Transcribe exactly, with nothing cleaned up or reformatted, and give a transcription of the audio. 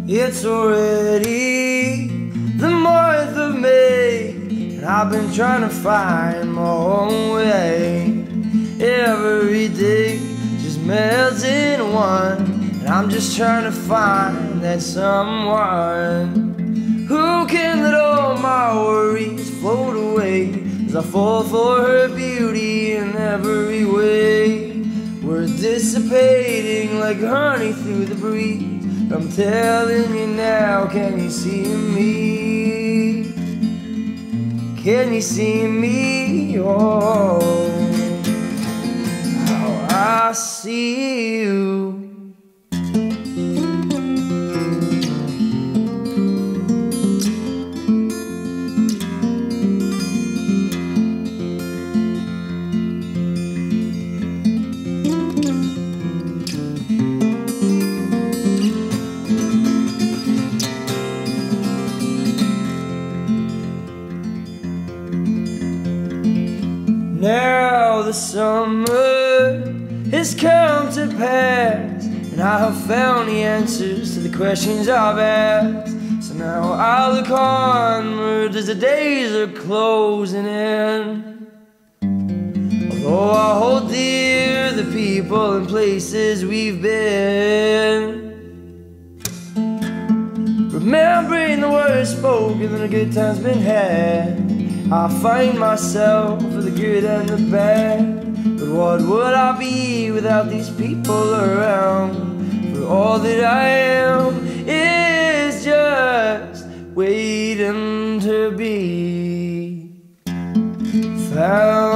It's already the month of May, and I've been trying to find my own way. Every day just melts into one, and I'm just trying to find that someone who can let all my worries float away, as I fall for her beauty in every way. We're dissipating like honey through the breeze. I'm telling you now, can you see me? Can you see me? Oh, oh I see you. Now the summer has come to pass, and I have found the answers to the questions I've asked. So now I look onward as the days are closing in, although I hold dear the people and places we've been, remembering the words spoken and the good times been had. I find myself for the good and the bad, but what would I be without these people around? For all that I am is just waiting to be found.